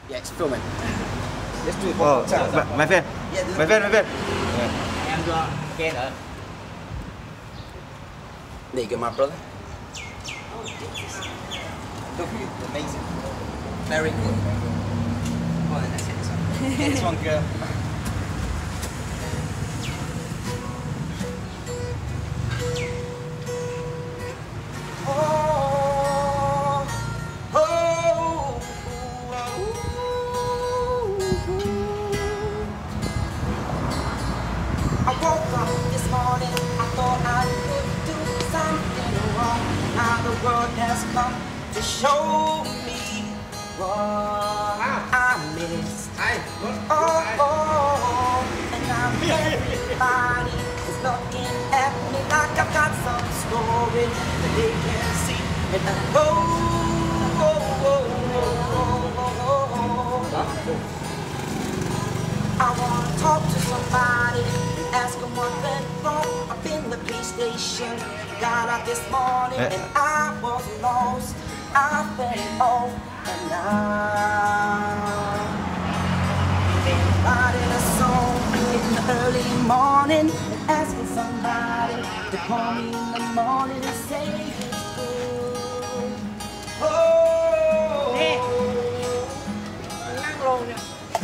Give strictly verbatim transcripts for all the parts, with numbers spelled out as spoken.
Yeah, it's filming. Let's do it Oh, one more time. my, my friend. Yeah, do My friend, my friend. Em chưa? Nghe nữa. There you go, my brother. Look, amazing. Very good. Oh, then let's hit this one. Hit this one, girl. Oh, oh, I woke up this morning, I thought I could do something wrong. Now the world has come to show me what I missed. Oh, oh, and now everybody is looking at me like I've got some story that they can't see. And I go, oh, oh, oh, oh, oh, oh. I wanna talk to somebody and ask them what went wrong. I've been the police station, got out this morning and I was lost. I fell off and now been writing a song in the early morning and asking somebody to call me in the morning and say it's good. Oh, Năng luôn nha.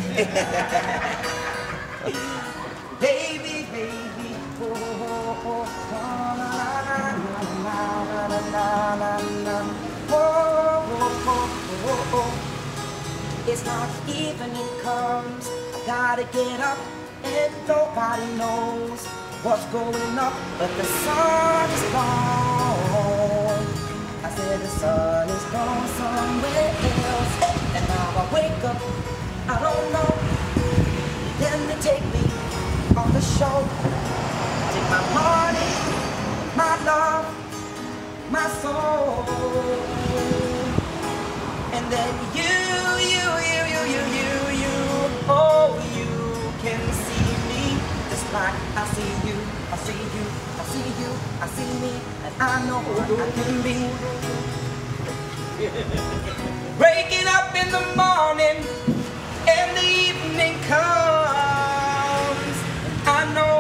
baby, baby, oh, oh, oh, oh, la, la, la, la, la, la, la, oh, oh, oh, oh, oh. It's not evening comes, I gotta get up, and nobody knows what's going up, but the sun is gone. I said the sun is gone somewhere else, and now I wake up, I don't know. Then they take me on the show, take my money, my love, my soul, and then you, you, you, you, you, you, you, oh, you can see me just like I see you, I see you, I see you, I see me, and I know who I can be. Waking up in the morning and the evening comes, I know,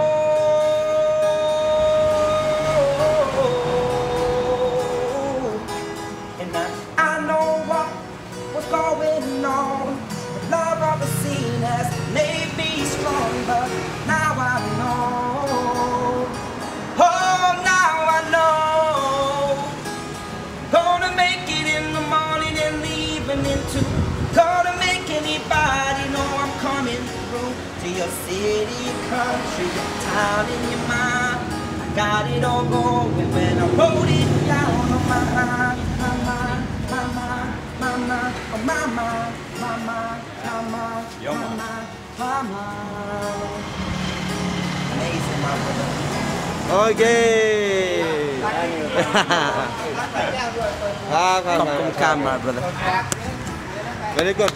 and I, I know what was going on. The love of the scene has made me stronger. Now I know, oh, now I know. Gonna make it in the morning and the evening too. Gonna make anybody know I'm coming through to your city, country, your town, in your mind. I got it all going when I wrote it down on my mind, my mind, my mind, my mind, oh my mind, my mind, my mind, my mind, my mind. Amazing, my brother. Okay. Come, come, come, my brother. Very good.